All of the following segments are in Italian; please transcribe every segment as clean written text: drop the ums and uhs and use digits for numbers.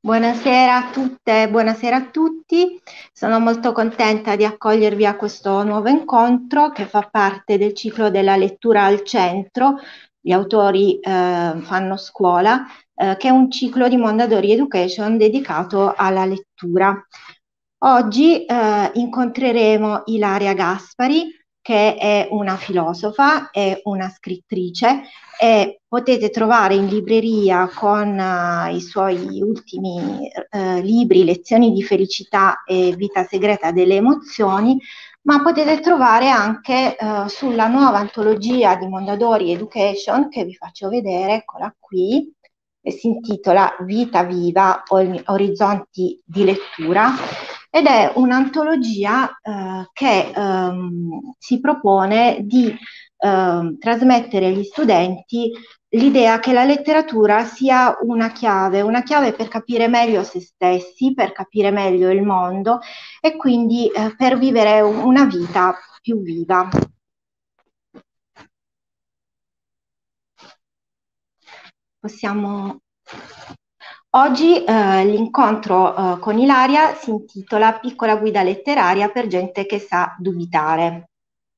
Buonasera a tutte, buonasera a tutti. Sono molto contenta di accogliervi a questo nuovo incontro che fa parte del ciclo della lettura al centro. Gli autori fanno scuola, che è un ciclo di Mondadori Education dedicato alla lettura. Oggi incontreremo Ilaria Gaspari, che è una filosofa e una scrittrice e potete trovare in libreria con i suoi ultimi libri, Lezioni di felicità e Vita segreta delle emozioni, ma potete trovare anche sulla nuova antologia di Mondadori Education, che vi faccio vedere, eccola qui, che si intitola Vita viva, orizzonti di lettura, ed è un'antologia che si propone di trasmettere agli studenti l'idea che la letteratura sia una chiave per capire meglio se stessi, per capire meglio il mondo e quindi per vivere una vita più viva. Possiamo... Oggi l'incontro con Ilaria si intitola Piccola guida letteraria per gente che sa dubitare.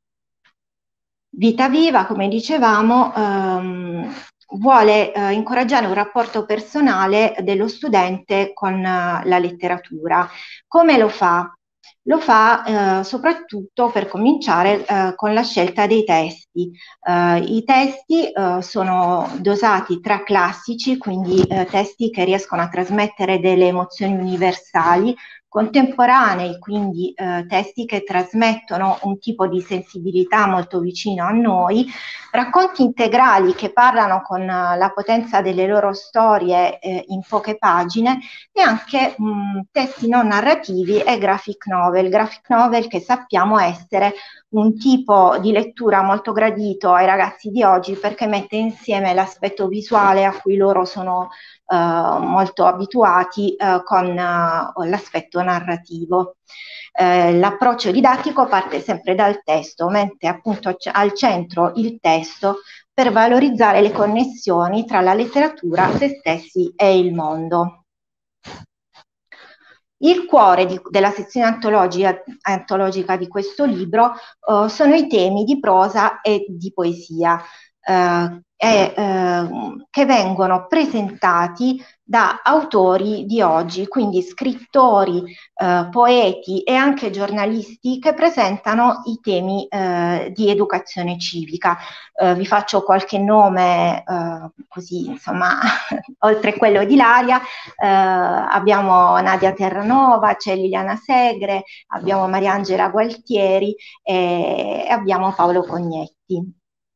Vita viva, come dicevamo, vuole incoraggiare un rapporto personale dello studente con la letteratura. Come lo fa? Lo fa soprattutto per cominciare con la scelta dei testi. I testi sono dosati tra classici, quindi testi che riescono a trasmettere delle emozioni universali, contemporanei, quindi testi che trasmettono un tipo di sensibilità molto vicino a noi, racconti integrali che parlano con la potenza delle loro storie in poche pagine e anche testi non narrativi e graphic novel che sappiamo essere un tipo di lettura molto gradito ai ragazzi di oggi perché mette insieme l'aspetto visuale a cui loro sono molto abituati con l'aspetto narrativo. L'approccio didattico parte sempre dal testo, mette appunto al centro il testo per valorizzare le connessioni tra la letteratura, se stessi e il mondo. Il cuore della sezione antologica di questo libro sono i temi di prosa e di poesia che vengono presentati da autori di oggi, quindi scrittori, poeti e anche giornalisti che presentano i temi di educazione civica. Vi faccio qualche nome così, insomma, oltre quello di Ilaria, abbiamo Nadia Terranova, c'è Liliana Segre, abbiamo Mariangela Gualtieri e abbiamo Paolo Cognetti.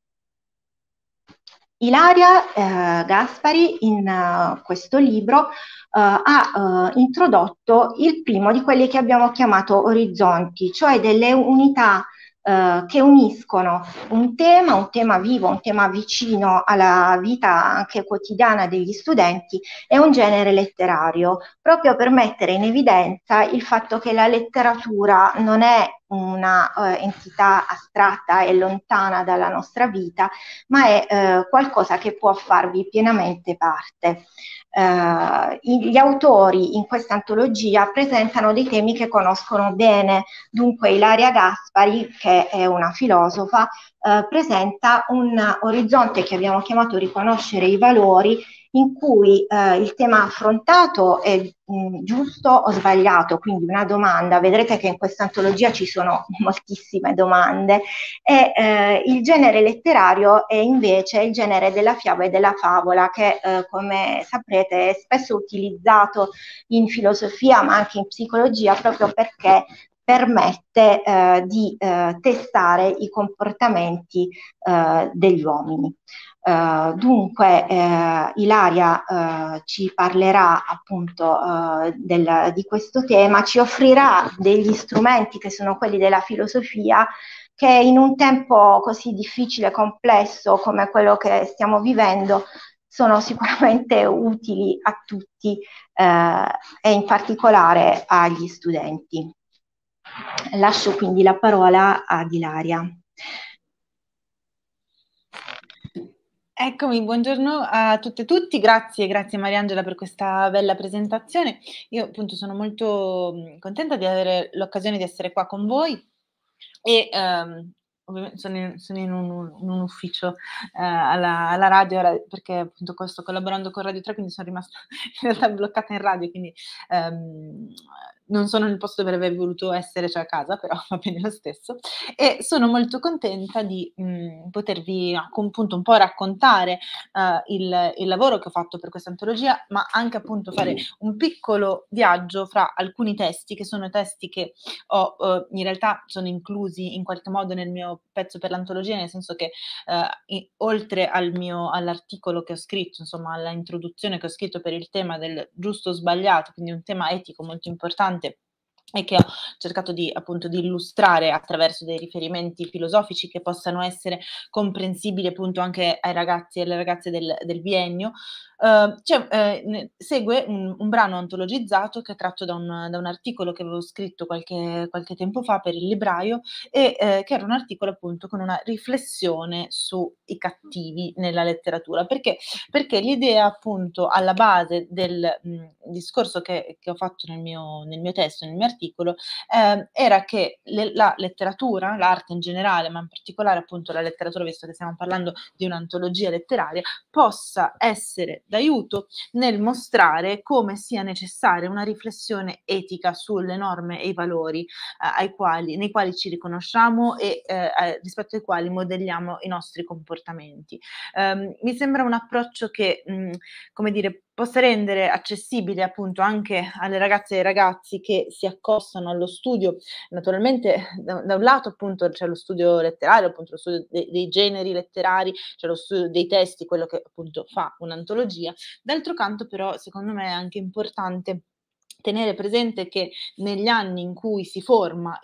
Ilaria Gaspari in questo libro ha introdotto il primo di quelli che abbiamo chiamato orizzonti, cioè delle unità che uniscono un tema vivo, un tema vicino alla vita anche quotidiana degli studenti e un genere letterario, proprio per mettere in evidenza il fatto che la letteratura non è una entità astratta e lontana dalla nostra vita, ma è qualcosa che può farvi pienamente parte. Gli autori in questa antologia presentano dei temi che conoscono bene, dunque Ilaria Gaspari, che è una filosofa, presenta un orizzonte che abbiamo chiamato riconoscere i valori, in cui il tema affrontato è giusto o sbagliato, quindi una domanda, vedrete che in questa antologia ci sono moltissime domande, e il genere letterario è invece il genere della fiaba e della favola che come saprete è spesso utilizzato in filosofia ma anche in psicologia proprio perché permette di testare i comportamenti degli uomini. Dunque Ilaria ci parlerà appunto di questo tema, ci offrirà degli strumenti che sono quelli della filosofia che in un tempo così difficile e complesso come quello che stiamo vivendo sono sicuramente utili a tutti e in particolare agli studenti. Lascio quindi la parola ad Ilaria. Eccomi, buongiorno a tutte e tutti, grazie Mariangela per questa bella presentazione. Io appunto sono molto contenta di avere l'occasione di essere qua con voi e ovviamente sono in un ufficio alla radio ora, perché appunto sto collaborando con Radio 3, quindi sono rimasta in realtà bloccata in radio, quindi ehm, non sono nel posto dove avrei voluto essere, cioè a casa, però va bene lo stesso. E sono molto contenta di potervi appunto un po' raccontare il lavoro che ho fatto per questa antologia, ma anche appunto fare un piccolo viaggio fra alcuni testi, che sono testi che ho, in realtà sono inclusi in qualche modo nel mio pezzo per l'antologia, nel senso che oltre all'articolo che ho scritto, insomma alla introduzione che ho scritto per il tema del giusto o sbagliato, quindi un tema etico molto importante e che ho cercato di appunto di illustrare attraverso dei riferimenti filosofici che possano essere comprensibili appunto anche ai ragazzi e alle ragazze del biennio. Segue un brano antologizzato che è tratto da un articolo che avevo scritto qualche tempo fa per il libraio e che era un articolo appunto con una riflessione sui cattivi nella letteratura. Perché l'idea appunto alla base del discorso che ho fatto nel mio testo, nel mio articolo, era che la letteratura, l'arte in generale, ma in particolare appunto la letteratura, visto che stiamo parlando di un'antologia letteraria, possa essere d'aiuto nel mostrare come sia necessaria una riflessione etica sulle norme e i valori nei quali ci riconosciamo e rispetto ai quali modelliamo i nostri comportamenti. Mi sembra un approccio che, come dire, possa rendere accessibile appunto anche alle ragazze e ai ragazzi che si accostano allo studio. Naturalmente da un lato appunto c'è lo studio letterario, appunto lo studio dei generi letterari, c'è lo studio dei testi, quello che appunto fa un'antologia. D'altro canto però secondo me è anche importante tenere presente che negli anni in cui si forma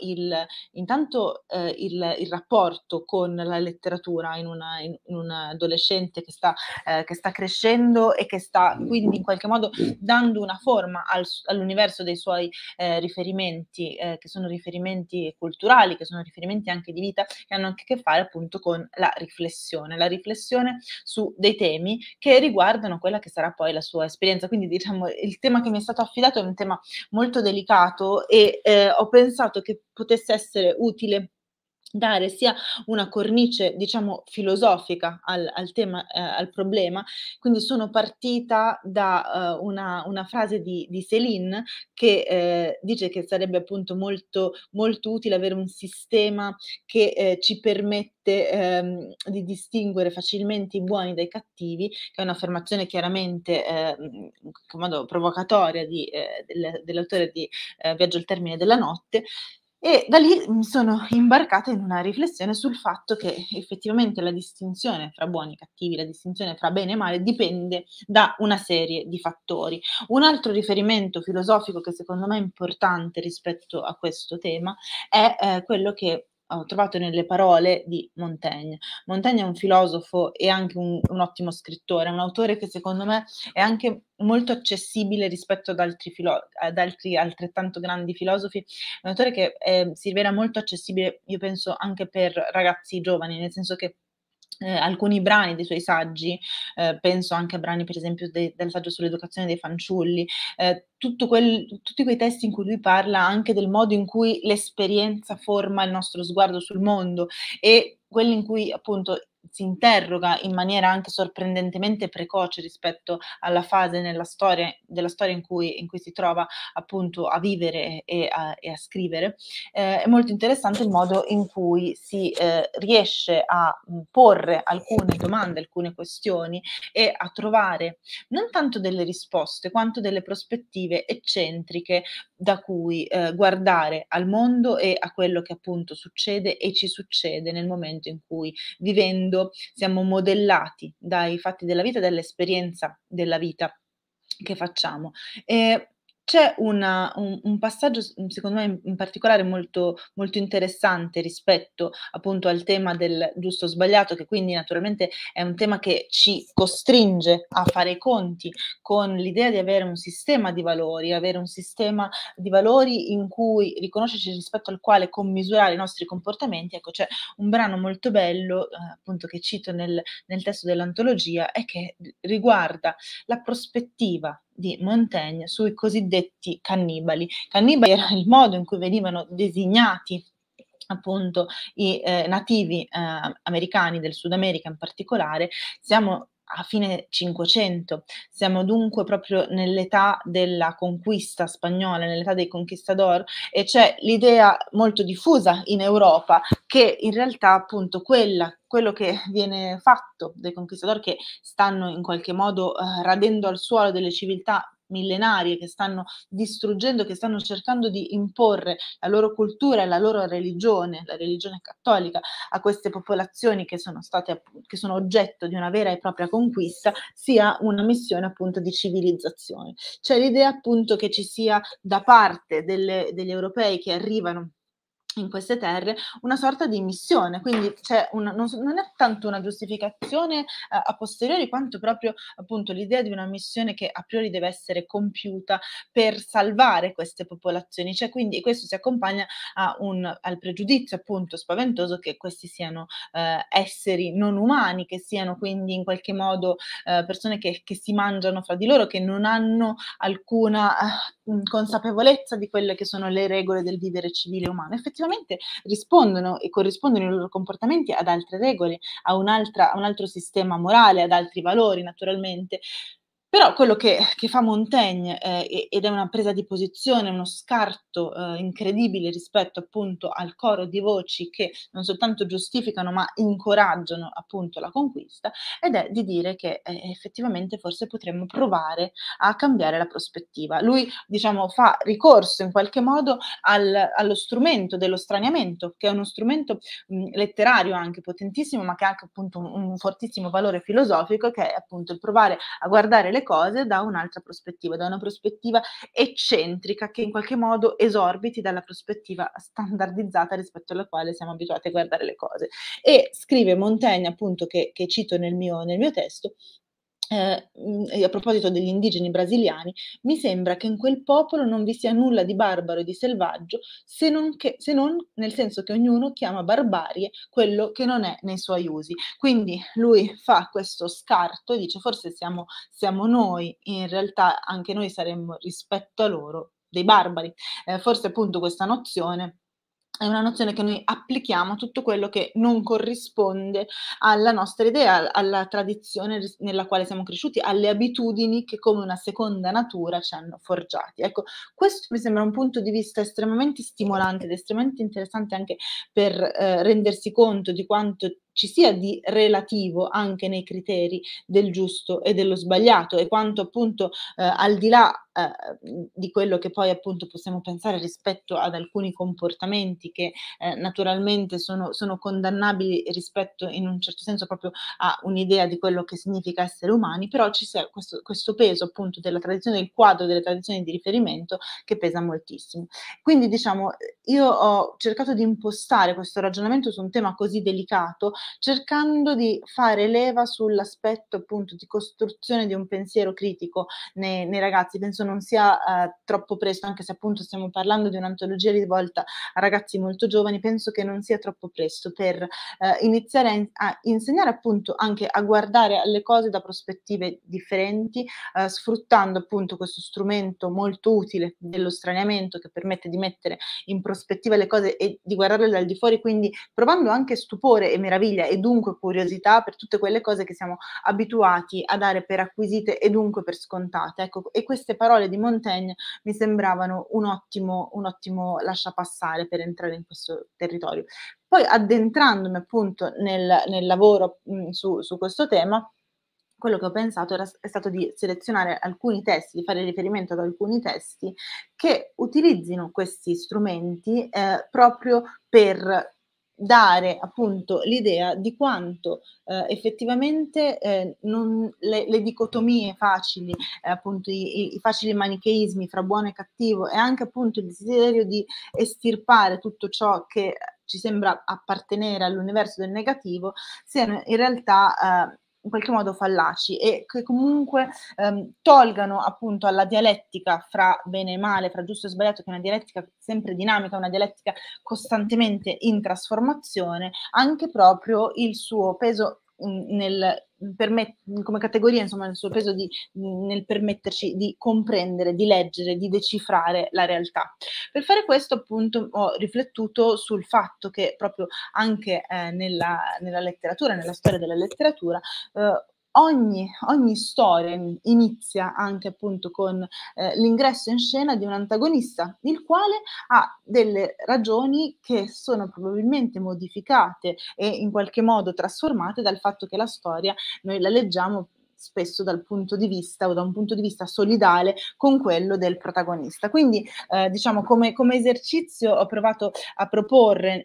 il rapporto con la letteratura in un adolescente che sta crescendo e che sta quindi in qualche modo dando una forma all'universo dei suoi riferimenti, che sono riferimenti culturali, che sono riferimenti anche di vita, che hanno anche a che fare appunto con la riflessione su dei temi che riguardano quella che sarà poi la sua esperienza. Quindi diciamo il tema che mi è stato affidato è un tema molto delicato e ho pensato che potesse essere utile dare sia una cornice, diciamo, filosofica al tema, al problema. Quindi sono partita da una frase di Céline che dice che sarebbe appunto molto utile avere un sistema che ci permette di distinguere facilmente i buoni dai cattivi, che è un'affermazione chiaramente in qualche modo provocatoria dell'autore di Viaggio al termine della notte, e da lì mi sono imbarcata in una riflessione sul fatto che effettivamente la distinzione fra buoni e cattivi, la distinzione fra bene e male dipende da una serie di fattori. Un altro riferimento filosofico che secondo me è importante rispetto a questo tema è quello che ho trovato nelle parole di Montaigne. Montaigne è un filosofo e anche un ottimo scrittore, un autore che secondo me è anche molto accessibile rispetto ad altri altrettanto grandi filosofi, un autore che si rivela molto accessibile, io penso, anche per ragazzi giovani, nel senso che alcuni brani dei suoi saggi, penso anche a brani per esempio del saggio sull'educazione dei fanciulli, tutti quei testi in cui lui parla anche del modo in cui l'esperienza forma il nostro sguardo sul mondo e quelli in cui appunto si interroga in maniera anche sorprendentemente precoce rispetto alla fase della storia in cui si trova appunto a vivere e a scrivere. È molto interessante il modo in cui si riesce a porre alcune domande, alcune questioni e a trovare non tanto delle risposte quanto delle prospettive eccentriche da cui guardare al mondo e a quello che appunto succede e ci succede nel momento in cui vivendo siamo modellati dai fatti della vita e dall'esperienza della vita che facciamo. c'è un passaggio secondo me in particolare molto, molto interessante rispetto appunto al tema del giusto o sbagliato, che quindi naturalmente è un tema che ci costringe a fare i conti con l'idea di avere un sistema di valori, avere un sistema di valori in cui riconoscerci rispetto al quale commisurare i nostri comportamenti. Ecco, c'è un brano molto bello, appunto che cito nel testo dell'antologia e che riguarda la prospettiva di Montaigne sui cosiddetti cannibali. Cannibali era il modo in cui venivano designati appunto i nativi americani del Sud America in particolare. Siamo a fine 500, siamo dunque proprio nell'età della conquista spagnola, nell'età dei conquistador, e c'è l'idea molto diffusa in Europa che in realtà appunto quello che viene fatto dai conquistador, che stanno in qualche modo radendo al suolo delle civiltà millenarie, che stanno distruggendo, che stanno cercando di imporre la loro cultura e la loro religione, la religione cattolica, a queste popolazioni che sono state, che sono oggetto di una vera e propria conquista, sia una missione appunto di civilizzazione. C'è l'idea appunto che ci sia da parte degli europei che arrivano in queste terre una sorta di missione, quindi c'è non è tanto una giustificazione a posteriori, quanto proprio appunto l'idea di una missione che a priori deve essere compiuta per salvare queste popolazioni. Cioè, quindi questo si accompagna al pregiudizio appunto spaventoso che questi siano esseri non umani, che siano quindi in qualche modo persone che si mangiano fra di loro, che non hanno alcuna consapevolezza di quelle che sono le regole del vivere civile umano. Effettivamente rispondono e corrispondono i loro comportamenti ad altre regole, a un altro sistema morale, ad altri valori naturalmente. Però quello che fa Montaigne, ed è una presa di posizione, uno scarto, incredibile rispetto appunto al coro di voci che non soltanto giustificano, ma incoraggiano appunto la conquista, ed è di dire che, effettivamente forse potremmo provare a cambiare la prospettiva. Lui, diciamo, fa ricorso in qualche modo allo strumento dello straniamento, che è uno strumento, letterario anche potentissimo, ma che ha anche appunto un fortissimo valore filosofico, che è appunto il provare a guardare le cose da un'altra prospettiva, da una prospettiva eccentrica che in qualche modo esorbiti dalla prospettiva standardizzata rispetto alla quale siamo abituati a guardare le cose. E scrive Montaigne, appunto, che cito nel mio testo, e a proposito degli indigeni brasiliani: "Mi sembra che in quel popolo non vi sia nulla di barbaro e di selvaggio, se non nel senso che ognuno chiama barbarie quello che non è nei suoi usi". Quindi lui fa questo scarto e dice: "Forse siamo noi, in realtà anche noi saremmo rispetto a loro dei barbari". Forse appunto questa nozione è una nozione che noi applichiamo a tutto quello che non corrisponde alla nostra idea, alla tradizione nella quale siamo cresciuti, alle abitudini che come una seconda natura ci hanno forgiati. Ecco, questo mi sembra un punto di vista estremamente stimolante ed estremamente interessante anche per rendersi conto di quanto ci sia di relativo anche nei criteri del giusto e dello sbagliato, e quanto appunto al di là di quello che poi appunto possiamo pensare rispetto ad alcuni comportamenti che naturalmente sono condannabili rispetto in un certo senso proprio a un'idea di quello che significa essere umani, però ci sia questo peso appunto della tradizione, del quadro delle tradizioni di riferimento, che pesa moltissimo. Quindi diciamo, io ho cercato di impostare questo ragionamento su un tema così delicato, cercando di fare leva sull'aspetto appunto di costruzione di un pensiero critico nei ragazzi. Penso non sia troppo presto, anche se appunto stiamo parlando di un'antologia rivolta a ragazzi molto giovani, penso che non sia troppo presto per iniziare a insegnare appunto anche a guardare alle cose da prospettive differenti, sfruttando appunto questo strumento molto utile dello straniamento, che permette di mettere in prospettiva le cose e di guardarle dal di fuori, quindi provando anche stupore e meraviglia e dunque curiosità per tutte quelle cose che siamo abituati a dare per acquisite e dunque per scontate. Ecco, e queste parole di Montaigne mi sembravano un ottimo lasciapassare per entrare in questo territorio. Poi addentrandomi appunto nel lavoro su questo tema, quello che ho pensato è stato di selezionare alcuni testi, di fare riferimento ad alcuni testi che utilizzino questi strumenti proprio per dare appunto l'idea di quanto effettivamente le dicotomie facili, appunto i facili manicheismi fra buono e cattivo, e anche appunto il desiderio di estirpare tutto ciò che ci sembra appartenere all'universo del negativo, siano in realtà in qualche modo fallaci, e che comunque tolgano appunto alla dialettica fra bene e male, fra giusto e sbagliato, che è una dialettica sempre dinamica, una dialettica costantemente in trasformazione, anche proprio il suo peso come categoria, insomma, il suo peso nel permetterci di comprendere, di leggere, di decifrare la realtà. Per fare questo, appunto, ho riflettuto sul fatto che proprio anche nella letteratura, nella storia della letteratura, ogni storia inizia anche appunto con l'ingresso in scena di un antagonista, il quale ha delle ragioni che sono probabilmente modificate e in qualche modo trasformate dal fatto che la storia noi la leggiamo spesso dal punto di vista o da un punto di vista solidale con quello del protagonista. Quindi diciamo come esercizio ho provato a proporre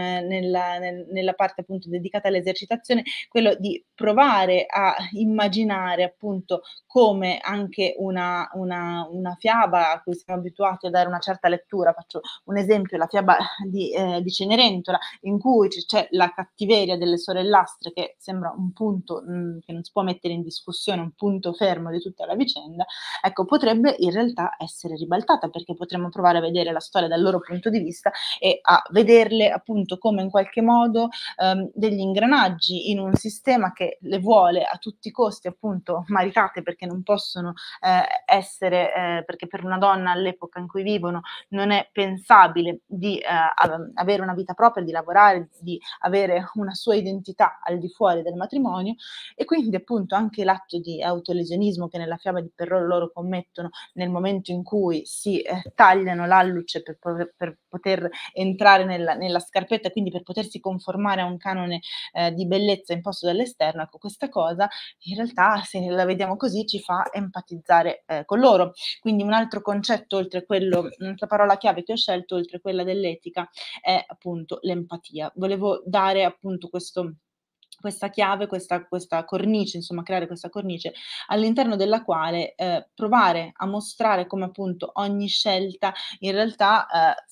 nella parte appunto dedicata all'esercitazione quello di provare a immaginare appunto come anche una fiaba a cui siamo abituati a dare una certa lettura. Faccio un esempio, la fiaba di Cenerentola, in cui c'è la cattiveria delle sorellastre, che sembra un punto che non si può mettere in discussione, un punto fermo di tutta la vicenda. Ecco, potrebbe in realtà essere ribaltata, perché potremmo provare a vedere la storia dal loro punto di vista e a vederle appunto come in qualche modo degli ingranaggi in un sistema che le vuole a tutti i costi appunto maritate, perché non possono essere, perché per una donna all'epoca in cui vivono non è pensabile di avere una vita propria, di lavorare, di avere una sua identità al di fuori del matrimonio, e quindi appunto anche l'atto di autolesionismo che nella fiaba di Perrault loro commettono nel momento in cui si tagliano l'alluce per poter entrare nella scarpetta, quindi per potersi conformare a un canone di bellezza imposto dall'esterno. Ecco, questa cosa in realtà, se la vediamo così, ci fa empatizzare con loro. Quindi un altro concetto, oltre quello, un'altra parola chiave che ho scelto, oltre quella dell'etica, è appunto l'empatia. Volevo dare appunto questa chiave, questa cornice, insomma creare questa cornice all'interno della quale provare a mostrare come appunto ogni scelta in realtà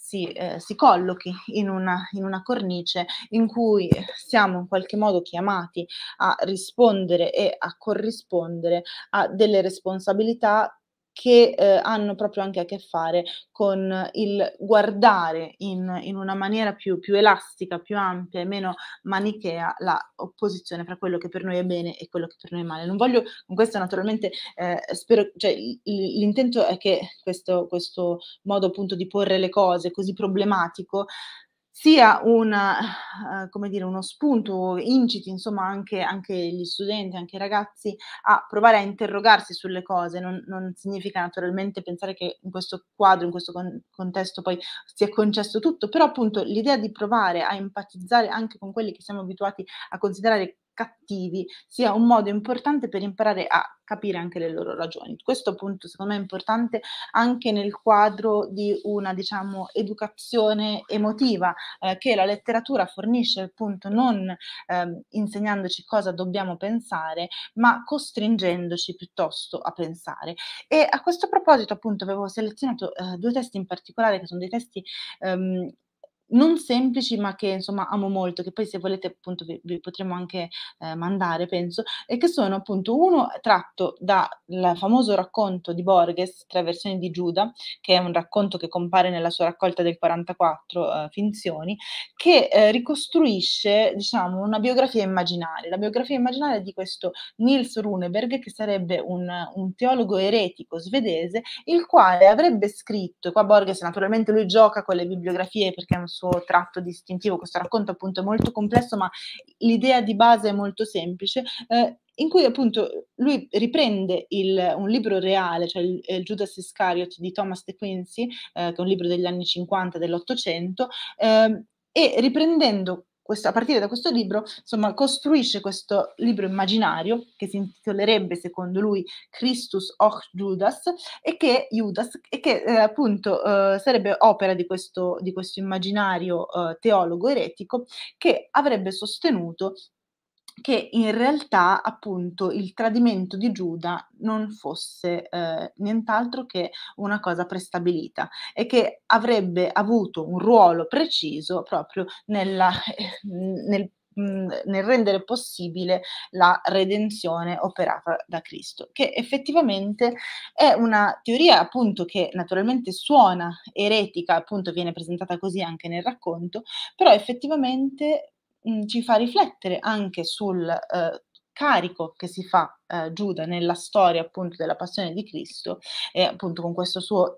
si collochi in una cornice in cui siamo in qualche modo chiamati a rispondere e a corrispondere a delle responsabilità che hanno proprio anche a che fare con il guardare in una maniera più elastica, più ampia e meno manichea la opposizione fra quello che per noi è bene e quello che per noi è male. Non voglio con questo naturalmente spero, cioè l'intento è che questo modo appunto di porre le cose così problematico sia come dire, uno spunto, inciti insomma anche gli studenti, anche i ragazzi a provare a interrogarsi sulle cose. Non significa naturalmente pensare che in questo quadro, in questo contesto poi si è concesso tutto, però appunto l'idea di provare a empatizzare anche con quelli che siamo abituati a considerare cattivi sia un modo importante per imparare a capire anche le loro ragioni. Questo appunto secondo me è importante anche nel quadro di una, diciamo, educazione emotiva che la letteratura fornisce, appunto non insegnandoci cosa dobbiamo pensare, ma costringendoci piuttosto a pensare. E a questo proposito appunto avevo selezionato 2 testi in particolare, che sono dei testi non semplici, ma che insomma amo molto, che poi se volete appunto vi potremo anche mandare penso, e che sono appunto uno tratto dal famoso racconto di Borges, Tre versioni di Giuda, che è un racconto che compare nella sua raccolta del 44, Finzioni, che ricostruisce, diciamo, una biografia immaginaria. La biografia immaginaria di questo Nils Runeberg, che sarebbe un teologo eretico svedese, il quale avrebbe scritto, e qua Borges naturalmente lui gioca con le bibliografie perché è un suo tratto distintivo, questo racconto appunto è molto complesso, ma l'idea di base è molto semplice, in cui appunto lui riprende un libro reale, cioè il Judas Iscariot di Thomas de Quincey, che è un libro degli anni 50 dell'Ottocento, e riprendendo a partire da questo libro, insomma, costruisce questo libro immaginario che si intitolerebbe, secondo lui, Christus och Judas, e che appunto sarebbe opera di questo immaginario teologo eretico, che avrebbe sostenuto che in realtà appunto il tradimento di Giuda non fosse nient'altro che una cosa prestabilita e che avrebbe avuto un ruolo preciso proprio nel rendere possibile la redenzione operata da Cristo, che effettivamente è una teoria appunto che naturalmente suona eretica, appunto viene presentata così anche nel racconto, però effettivamente ci fa riflettere anche sul carico che si fa Giuda nella storia appunto della passione di Cristo, e appunto con questo suo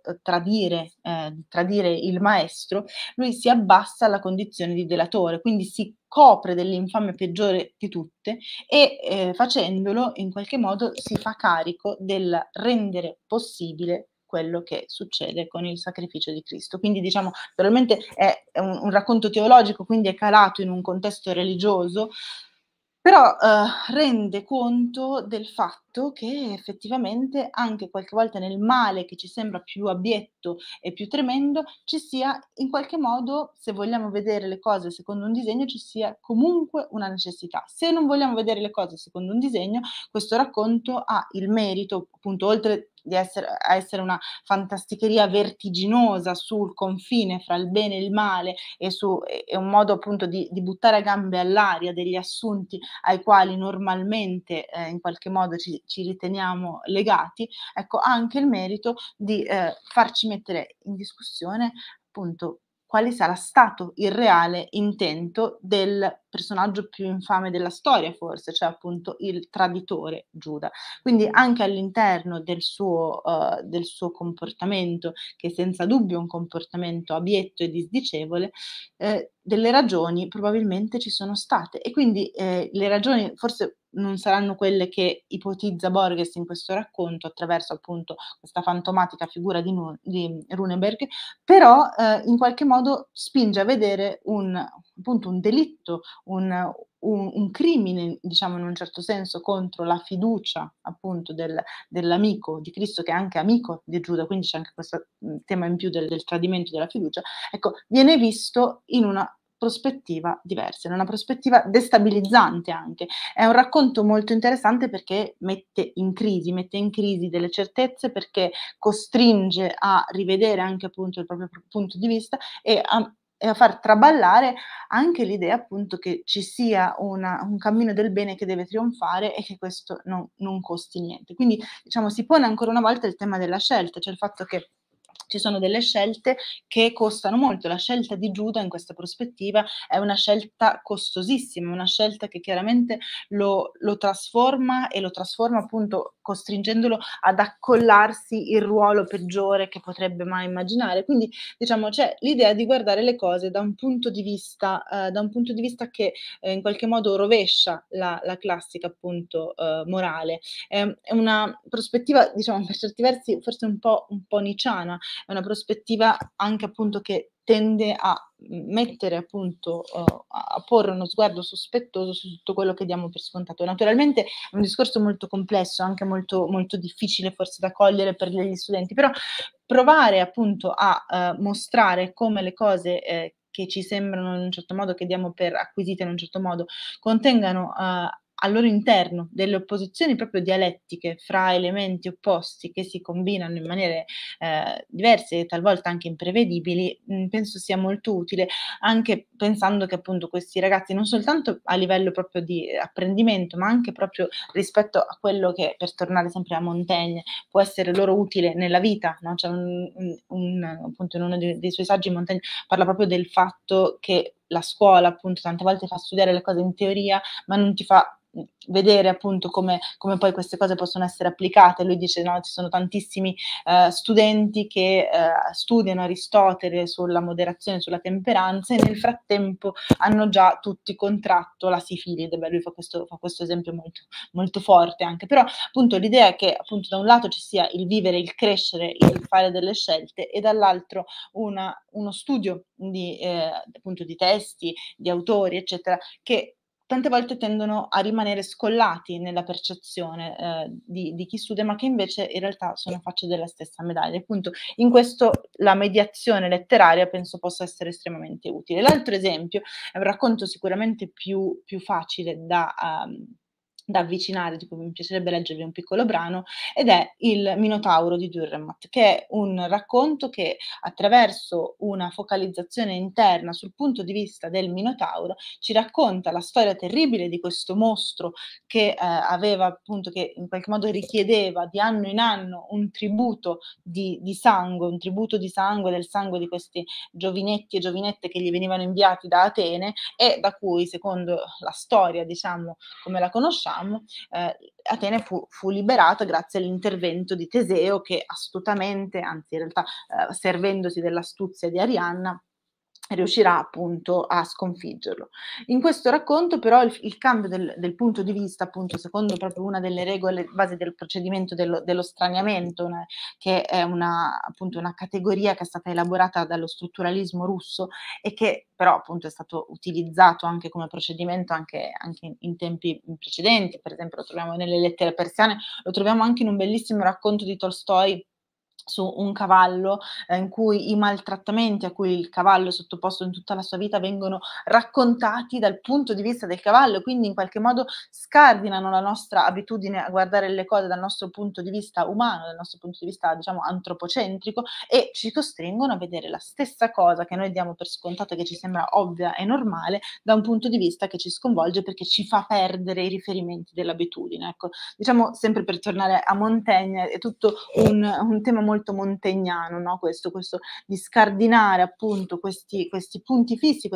tradire il maestro, lui si abbassa alla condizione di delatore, quindi si copre dell'infame peggiore di tutte e facendolo in qualche modo si fa carico del rendere possibile quello che succede con il sacrificio di Cristo. Quindi diciamo, naturalmente è un racconto teologico, quindi è calato in un contesto religioso, però rende conto del fatto che effettivamente anche qualche volta nel male che ci sembra più abietto e più tremendo, ci sia in qualche modo, se vogliamo vedere le cose secondo un disegno, ci sia comunque una necessità. Se non vogliamo vedere le cose secondo un disegno, questo racconto ha il merito, appunto, oltre a essere una fantasticheria vertiginosa sul confine fra il bene e il male e è un modo appunto di buttare a gambe all'aria degli assunti ai quali normalmente in qualche modo ci riteniamo legati, ecco, ha anche il merito di farci mettere in discussione appunto quale sarà stato il reale intento del personaggio più infame della storia forse, cioè appunto il traditore Giuda. Quindi anche all'interno del suo comportamento, che senza dubbio è un comportamento abietto e disdicevole, delle ragioni probabilmente ci sono state e quindi le ragioni forse non saranno quelle che ipotizza Borges in questo racconto attraverso appunto questa fantomatica figura di Runeberg, però in qualche modo spinge a vedere appunto un delitto, un crimine, diciamo in un certo senso, contro la fiducia appunto dell'amico di Cristo, che è anche amico di Giuda, quindi c'è anche questo tema in più del tradimento della fiducia, ecco, viene visto in una prospettiva diversa, in una prospettiva destabilizzante anche. È un racconto molto interessante perché mette in crisi delle certezze, perché costringe a rivedere anche appunto il proprio punto di vista e a far traballare anche l'idea appunto che ci sia un cammino del bene che deve trionfare e che questo non costi niente. Quindi diciamo si pone ancora una volta il tema della scelta, cioè il fatto che ci sono delle scelte che costano molto. La scelta di Giuda in questa prospettiva è una scelta costosissima, una scelta che chiaramente lo trasforma e lo trasforma appunto costringendolo ad accollarsi il ruolo peggiore che potrebbe mai immaginare. Quindi diciamo c'è l'idea di guardare le cose da un punto di vista che in qualche modo rovescia la classica appunto morale. È una prospettiva diciamo per certi versi forse un po' nicciana, è una prospettiva anche appunto che tende a mettere appunto, a porre uno sguardo sospettoso su tutto quello che diamo per scontato. Naturalmente è un discorso molto complesso, anche molto, molto difficile forse da cogliere per degli studenti, però provare appunto a mostrare come le cose che ci sembrano in un certo modo, che diamo per acquisite in un certo modo, contengano al loro interno delle opposizioni proprio dialettiche fra elementi opposti che si combinano in maniere diverse e talvolta anche imprevedibili, penso sia molto utile, anche pensando che appunto questi ragazzi non soltanto a livello proprio di apprendimento, ma anche proprio rispetto a quello che, per tornare sempre a Montaigne, può essere loro utile nella vita, no? C'è appunto in uno dei suoi saggi Montaigne parla proprio del fatto che la scuola appunto tante volte fa studiare le cose in teoria, ma non ti fa vedere appunto come poi queste cose possono essere applicate. Lui dice no, ci sono tantissimi studenti che studiano Aristotele sulla moderazione, sulla temperanza e nel frattempo hanno già tutti contratto la sifilide. Beh, lui fa questo esempio molto, molto forte anche, però appunto l'idea è che appunto da un lato ci sia il vivere, il crescere, il fare delle scelte e dall'altro uno studio appunto di testi, di autori, eccetera, che tante volte tendono a rimanere scollati nella percezione, di chi studia, ma che invece in realtà sono facce della stessa medaglia. Appunto, in questo la mediazione letteraria penso possa essere estremamente utile. L'altro esempio è un racconto sicuramente più facile da avvicinare, di cui mi piacerebbe leggervi un piccolo brano, ed è Il Minotauro di Dürrenmatt, che è un racconto che attraverso una focalizzazione interna sul punto di vista del Minotauro ci racconta la storia terribile di questo mostro che aveva appunto, che in qualche modo richiedeva di anno in anno un tributo di sangue, un tributo di sangue, del sangue di questi giovinetti e giovinette che gli venivano inviati da Atene e da cui, secondo la storia, diciamo, come la conosciamo, Atene fu liberata grazie all'intervento di Teseo che astutamente, anzi in realtà servendosi dell'astuzia di Arianna, riuscirà appunto a sconfiggerlo. In questo racconto però il cambio del punto di vista, appunto secondo proprio una delle regole base del procedimento dello straniamento, che è appunto una categoria che è stata elaborata dallo strutturalismo russo e che però appunto è stato utilizzato anche come procedimento anche in tempi precedenti, per esempio lo troviamo nelle lettere persiane, lo troviamo anche in un bellissimo racconto di Tolstoi su un cavallo, in cui i maltrattamenti a cui il cavallo è sottoposto in tutta la sua vita vengono raccontati dal punto di vista del cavallo, quindi in qualche modo scardinano la nostra abitudine a guardare le cose dal nostro punto di vista umano, dal nostro punto di vista, diciamo, antropocentrico e ci costringono a vedere la stessa cosa che noi diamo per scontata, che ci sembra ovvia e normale, da un punto di vista che ci sconvolge perché ci fa perdere i riferimenti dell'abitudine. Ecco, diciamo, sempre per tornare a Montaigne, è tutto un tema molto montagnano, no? Questo di scardinare appunto questi punti fissi,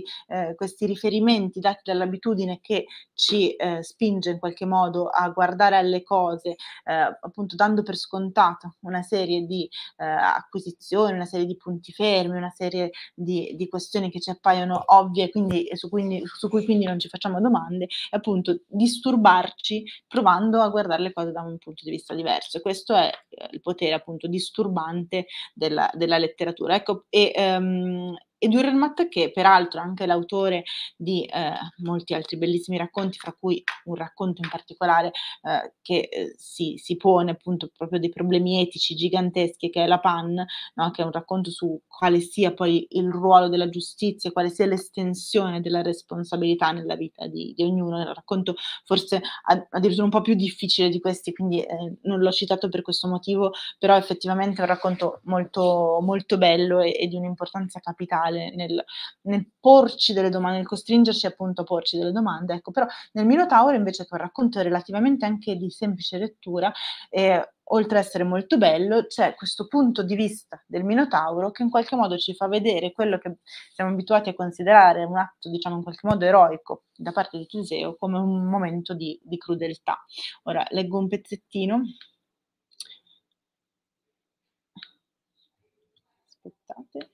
questi riferimenti dati dall'abitudine che ci spinge in qualche modo a guardare alle cose, appunto dando per scontato una serie di acquisizioni, una serie di punti fermi, una serie di questioni che ci appaiono ovvie, quindi, e su cui quindi non ci facciamo domande, e appunto disturbarci provando a guardare le cose da un punto di vista diverso. E questo è il potere appunto disturbante della letteratura. Ecco, e Dürrenmatt, che peraltro è anche l'autore di molti altri bellissimi racconti, fra cui un racconto in particolare che si pone appunto proprio dei problemi etici giganteschi, che è La Panne, no? Che è un racconto su quale sia poi il ruolo della giustizia, quale sia l'estensione della responsabilità nella vita di ognuno. È un racconto forse addirittura un po' più difficile di questi, quindi non l'ho citato per questo motivo, però effettivamente è un racconto molto, molto bello e di un'importanza capitale nel porci delle domande, nel costringerci appunto a porci delle domande. Ecco, però nel Minotauro invece, che è un racconto relativamente anche di semplice lettura, oltre a essere molto bello, c'è questo punto di vista del Minotauro che in qualche modo ci fa vedere quello che siamo abituati a considerare un atto, diciamo, in qualche modo eroico da parte di Teseo come un momento di crudeltà. Ora leggo un pezzettino. Aspettate.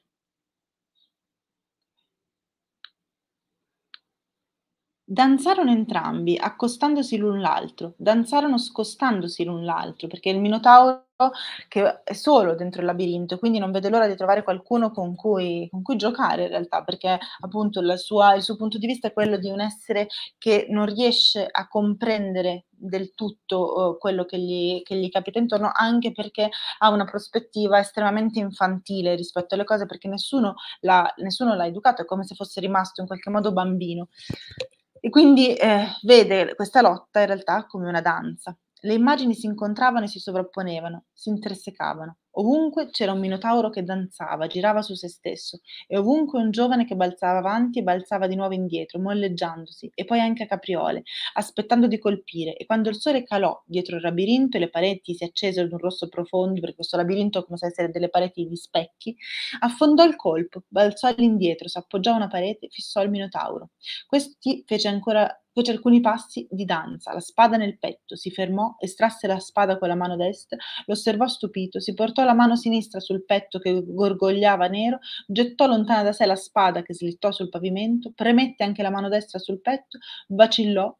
Danzarono entrambi, accostandosi l'un l'altro, danzarono scostandosi l'un l'altro, perché il Minotauro che è solo dentro il labirinto, quindi non vede l'ora di trovare qualcuno con cui giocare in realtà, perché appunto il suo punto di vista è quello di un essere che non riesce a comprendere del tutto quello che gli capita intorno, anche perché ha una prospettiva estremamente infantile rispetto alle cose, perché nessuno l'ha educato, è come se fosse rimasto in qualche modo bambino. E quindi vede questa lotta in realtà come una danza. Le immagini si incontravano e si sovrapponevano, si intersecavano. Ovunque c'era un minotauro che danzava, girava su se stesso, e ovunque un giovane che balzava avanti e balzava di nuovo indietro, molleggiandosi, e poi anche a capriole, aspettando di colpire. E quando il sole calò dietro il labirinto e le pareti si accesero d'un rosso profondo, perché questo labirinto ha come se essere delle pareti di specchi, affondò il colpo, balzò all'indietro, s'appoggiò a una parete, fissò il minotauro. Questi fece alcuni passi di danza, la spada nel petto, si fermò, estrasse la spada con la mano destra, lo osservò stupito, si portò la mano sinistra sul petto che gorgogliava nero, gettò lontana da sé la spada che slittò sul pavimento, premette anche la mano destra sul petto, vacillò,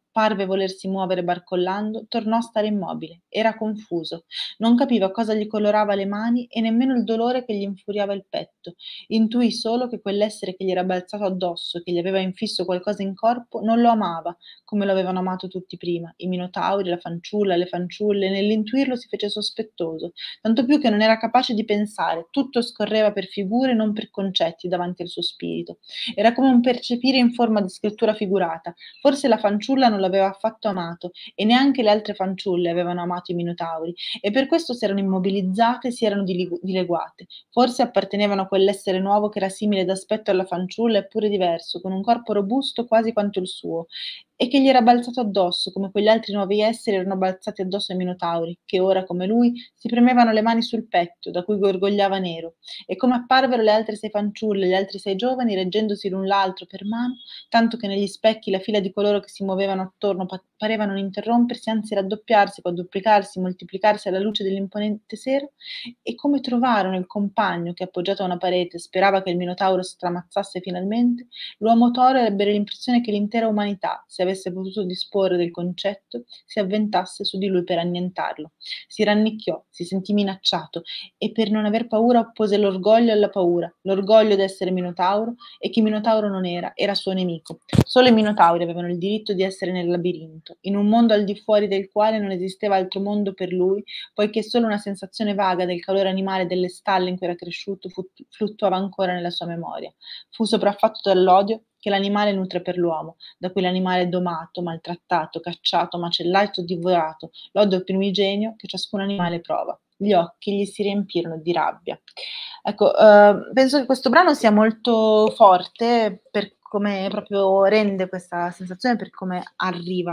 parve volersi muovere barcollando, tornò a stare immobile. Era confuso. Non capiva cosa gli colorava le mani e nemmeno il dolore che gli infuriava il petto. Intuì solo che quell'essere che gli era balzato addosso, che gli aveva infisso qualcosa in corpo, non lo amava, come lo avevano amato tutti prima, i minotauri, la fanciulla, le fanciulle. Nell'intuirlo si fece sospettoso, tanto più che non era capace di pensare, tutto scorreva per figure, non per concetti davanti al suo spirito. Era come un percepire in forma di scrittura figurata. Forse la fanciulla non l'aveva affatto amato e neanche le altre fanciulle avevano amato i minotauri e per questo si erano immobilizzate, si erano dileguate. Forse appartenevano a quell'essere nuovo che era simile d'aspetto alla fanciulla eppure diverso, con un corpo robusto quasi quanto il suo, e che gli era balzato addosso, come quegli altri nuovi esseri erano balzati addosso ai minotauri, che ora, come lui, si premevano le mani sul petto, da cui gorgogliava nero, e come apparvero le altre 6 fanciulle, gli altri 6 giovani, reggendosi l'un l'altro per mano, tanto che negli specchi la fila di coloro che si muovevano attorno parevano non interrompersi, anzi raddoppiarsi, quadruplicarsi, moltiplicarsi alla luce dell'imponente sera, e come trovarono il compagno che, appoggiato a una parete, sperava che il minotauro stramazzasse finalmente, l'uomo toro ebbe l'impressione che l'intera umanità, se avesse potuto disporre del concetto, si avventasse su di lui per annientarlo. Si rannicchiò, si sentì minacciato e per non aver paura oppose l'orgoglio alla paura, l'orgoglio d'essere minotauro e chi minotauro non era, era suo nemico. Solo i minotauri avevano il diritto di essere nel labirinto, in un mondo al di fuori del quale non esisteva altro mondo per lui, poiché solo una sensazione vaga del calore animale delle stalle in cui era cresciuto fluttuava ancora nella sua memoria. Fu sopraffatto dall'odio che l'animale nutre per l'uomo, da cui l'animale è domato, maltrattato, cacciato, macellato, divorato, l'odio primigenio che ciascun animale prova. Gli occhi gli si riempirono di rabbia. Ecco, penso che questo brano sia molto forte per come proprio rende questa sensazione, per come arriva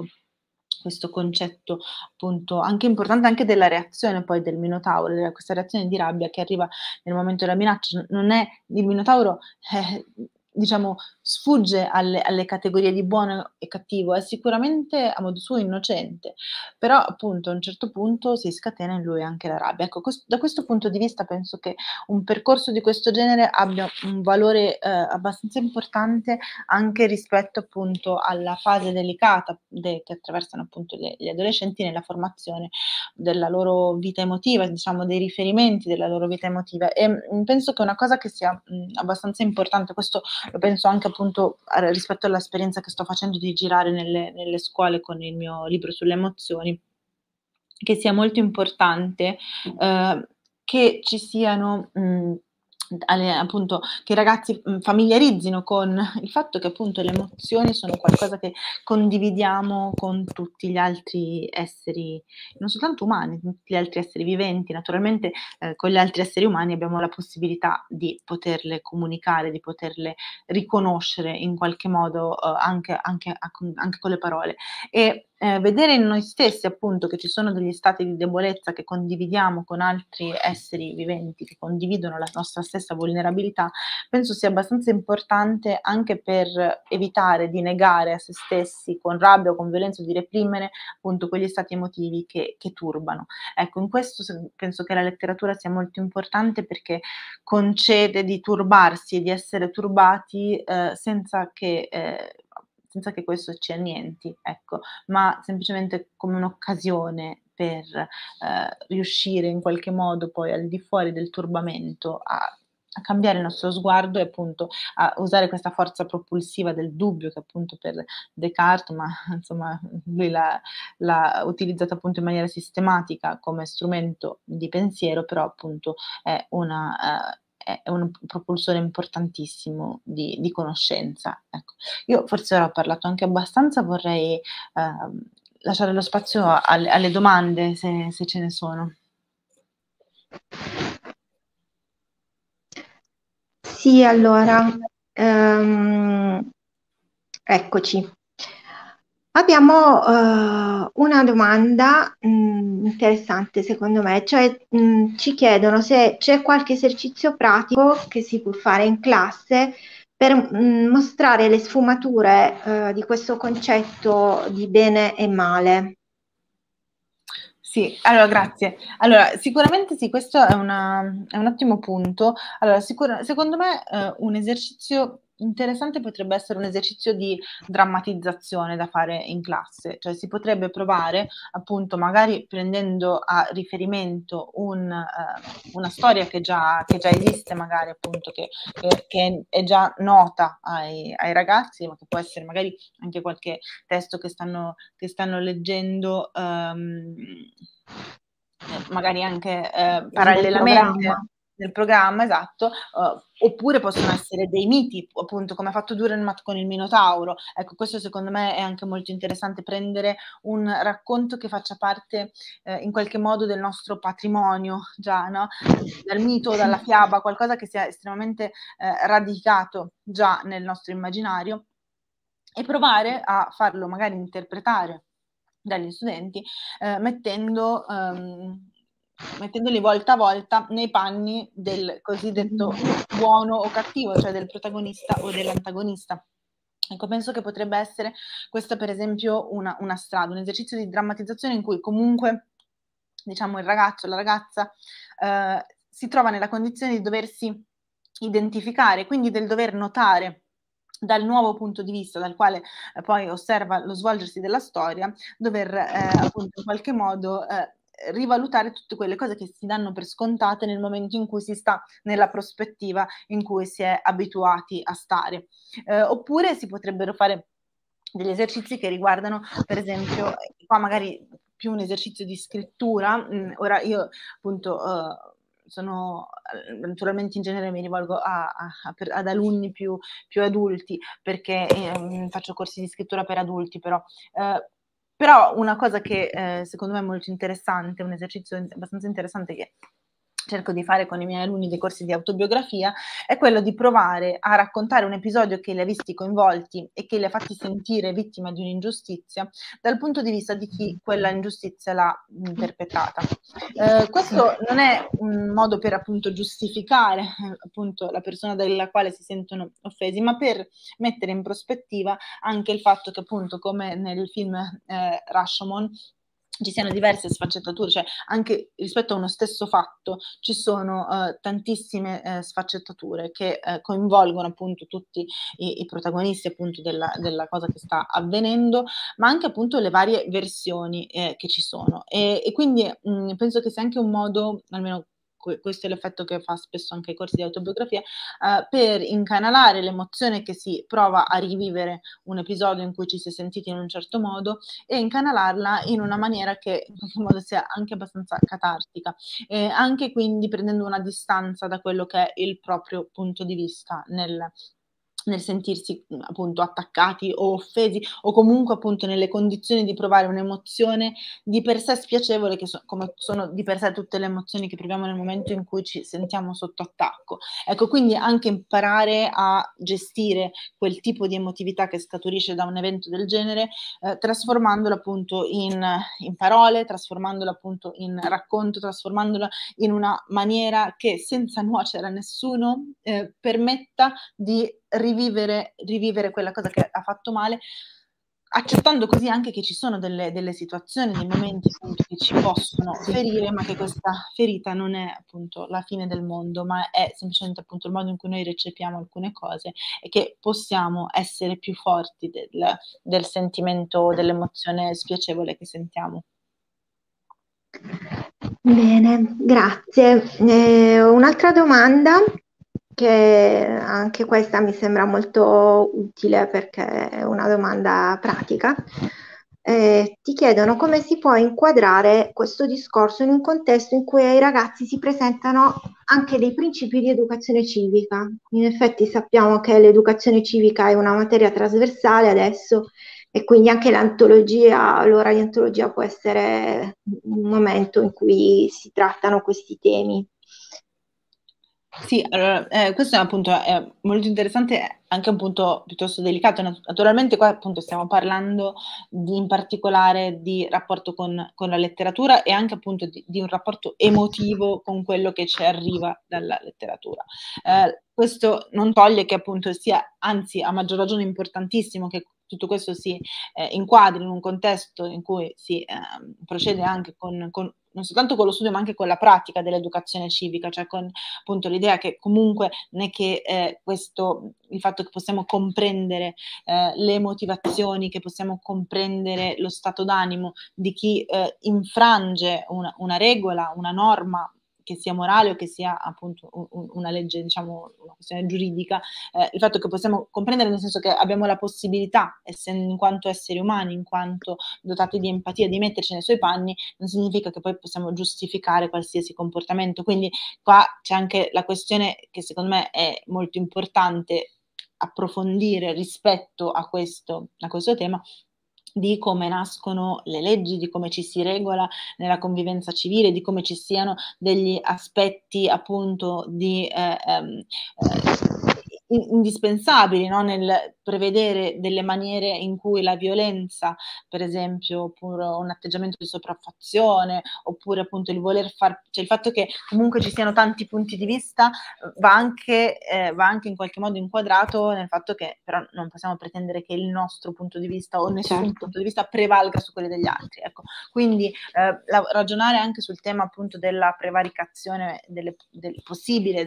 questo concetto appunto anche importante anche della reazione poi del Minotauro, questa reazione di rabbia che arriva nel momento della minaccia. Non è il Minotauro, diciamo sfugge alle categorie di buono e cattivo, è sicuramente a modo suo innocente, però appunto a un certo punto si scatena in lui anche la rabbia. Ecco, da questo punto di vista penso che un percorso di questo genere abbia un valore, abbastanza importante anche rispetto appunto alla fase delicata che attraversano appunto gli adolescenti nella formazione della loro vita emotiva, diciamo dei riferimenti della loro vita emotiva e, penso che una cosa che sia, abbastanza importante, questo lo penso anche appunto rispetto all'esperienza che sto facendo di girare nelle scuole con il mio libro sulle emozioni, che sia molto importante, che ci siano, appunto che i ragazzi, familiarizzino con il fatto che appunto le emozioni sono qualcosa che condividiamo con tutti gli altri esseri, non soltanto umani, tutti gli altri esseri viventi. Naturalmente, con gli altri esseri umani abbiamo la possibilità di poterle comunicare, di poterle riconoscere in qualche modo, anche con le parole. E, vedere in noi stessi appunto che ci sono degli stati di debolezza che condividiamo con altri esseri viventi, che condividono la nostra stessa vulnerabilità, penso sia abbastanza importante anche per evitare di negare a se stessi con rabbia o con violenza o di reprimere appunto quegli stati emotivi che turbano. Ecco, in questo penso che la letteratura sia molto importante perché concede di turbarsi e di essere turbati, senza che questo ci annienti, ecco, ma semplicemente come un'occasione per, riuscire in qualche modo poi al di fuori del turbamento a cambiare il nostro sguardo e appunto a usare questa forza propulsiva del dubbio che appunto per Descartes, ma insomma lui l'ha utilizzata appunto in maniera sistematica come strumento di pensiero, però appunto è è un propulsore importantissimo di conoscenza, ecco. Io forse ora ho parlato anche abbastanza, vorrei, lasciare lo spazio alle domande se ce ne sono. Sì, allora, eccoci. Abbiamo una domanda interessante secondo me, cioè ci chiedono se c'è qualche esercizio pratico che si può fare in classe per mostrare le sfumature di questo concetto di bene e male. Sì, allora grazie. Allora, sicuramente sì, questo è un ottimo punto. Allora, secondo me, un esercizio interessante potrebbe essere un esercizio di drammatizzazione da fare in classe, cioè si potrebbe provare appunto magari prendendo a riferimento una storia che già esiste, magari appunto che è già nota ai ragazzi, ma che può essere magari anche qualche testo che stanno leggendo, magari anche parallelamente nel programma, esatto, oppure possono essere dei miti, appunto come ha fatto Dürrenmatt con il Minotauro. Ecco, questo secondo me è anche molto interessante, prendere un racconto che faccia parte in qualche modo del nostro patrimonio già, no? Dal mito, dalla fiaba, qualcosa che sia estremamente radicato già nel nostro immaginario, e provare a farlo magari interpretare dagli studenti, mettendoli volta a volta nei panni del cosiddetto buono o cattivo, cioè del protagonista o dell'antagonista. Ecco, penso che potrebbe essere questa per esempio una strada, un esercizio di drammatizzazione in cui comunque, diciamo, il ragazzo o la ragazza si trova nella condizione di doversi identificare, quindi del dover notare dal nuovo punto di vista dal quale poi osserva lo svolgersi della storia, dover appunto in qualche modo rivalutare tutte quelle cose che si danno per scontate nel momento in cui si sta nella prospettiva in cui si è abituati a stare. Oppure si potrebbero fare degli esercizi che riguardano, per esempio, qua magari più un esercizio di scrittura. Ora io appunto sono naturalmente in genere mi rivolgo ad alunni più adulti, perché faccio corsi di scrittura per adulti, però una cosa che secondo me è molto interessante, un esercizio abbastanza interessante che cerco di fare con i miei alunni dei corsi di autobiografia, è quello di provare a raccontare un episodio che li ha visti coinvolti e che li ha fatti sentire vittima di un'ingiustizia dal punto di vista di chi quella ingiustizia l'ha perpetrata. Questo non è un modo per appunto giustificare appunto la persona dalla quale si sentono offesi, ma per mettere in prospettiva anche il fatto che appunto, come nel film Rashomon, ci siano diverse sfaccettature, cioè anche rispetto a uno stesso fatto ci sono tantissime sfaccettature che coinvolgono appunto tutti i protagonisti appunto della cosa che sta avvenendo, ma anche appunto le varie versioni che ci sono. E quindi penso che sia anche un modo, almeno questo è l'effetto che fa spesso anche ai corsi di autobiografia, per incanalare l'emozione che si prova a rivivere un episodio in cui ci si è sentiti in un certo modo, e incanalarla in una maniera che in qualche modo sia anche abbastanza catartica, anche quindi prendendo una distanza da quello che è il proprio punto di vista nel sentirsi appunto attaccati o offesi, o comunque appunto nelle condizioni di provare un'emozione di per sé spiacevole, che come sono di per sé tutte le emozioni che proviamo nel momento in cui ci sentiamo sotto attacco. Ecco, quindi anche imparare a gestire quel tipo di emotività che scaturisce da un evento del genere, trasformandola appunto in parole, trasformandola appunto in racconto, trasformandola in una maniera che senza nuocere a nessuno permetta di rivivere quella cosa che ha fatto male, accettando così anche che ci sono delle situazioni, dei momenti appunto che ci possono ferire, ma che questa ferita non è appunto la fine del mondo, ma è semplicemente appunto il modo in cui noi recepiamo alcune cose, e che possiamo essere più forti del sentimento, dell'emozione spiacevole che sentiamo. Bene, grazie. Un'altra domanda, che anche questa mi sembra molto utile perché è una domanda pratica. Ti chiedono come si può inquadrare questo discorso in un contesto in cui ai ragazzi si presentano anche dei principi di educazione civica. In effetti sappiamo che l'educazione civica è una materia trasversale adesso, e quindi anche l'antologia, l'ora di antologia può essere un momento in cui si trattano questi temi. Sì, allora, questo è appunto è molto interessante, anche un punto piuttosto delicato. Naturalmente qua appunto stiamo parlando in particolare di rapporto con la letteratura, e anche appunto di un rapporto emotivo con quello che ci arriva dalla letteratura. Questo non toglie che appunto sia, anzi a maggior ragione, importantissimo che tutto questo si inquadri in un contesto in cui si procede anche con non soltanto con lo studio ma anche con la pratica dell'educazione civica, cioè con appunto l'idea che comunque non è che il fatto che possiamo comprendere le motivazioni, che possiamo comprendere lo stato d'animo di chi infrange una regola, una norma, che sia morale o che sia appunto una legge, diciamo, una questione giuridica, il fatto che possiamo comprendere nel senso che abbiamo la possibilità, in quanto esseri umani, in quanto dotati di empatia, di metterci nei suoi panni, non significa che poi possiamo giustificare qualsiasi comportamento. Quindi qua c'è anche la questione che secondo me è molto importante approfondire rispetto a questo tema, di come nascono le leggi, di come ci si regola nella convivenza civile, di come ci siano degli aspetti appunto indispensabili, no? Nel prevedere delle maniere in cui la violenza, per esempio, oppure un atteggiamento di sopraffazione, oppure appunto il voler cioè il fatto che comunque ci siano tanti punti di vista, va anche in qualche modo inquadrato nel fatto che però non possiamo pretendere che il nostro punto di vista o nessun punto di vista prevalga su quelli degli altri. Ecco. Quindi ragionare anche sul tema appunto della prevaricazione del possibile,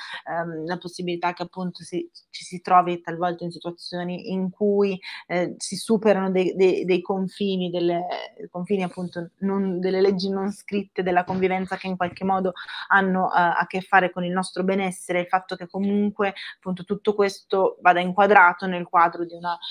la possibilità che appunto ci si trovi talvolta in situazioni in cui si superano dei confini, confini appunto delle leggi non scritte della convivenza che in qualche modo hanno a che fare con il nostro benessere, il fatto che comunque appunto tutto questo vada inquadrato nel quadro di una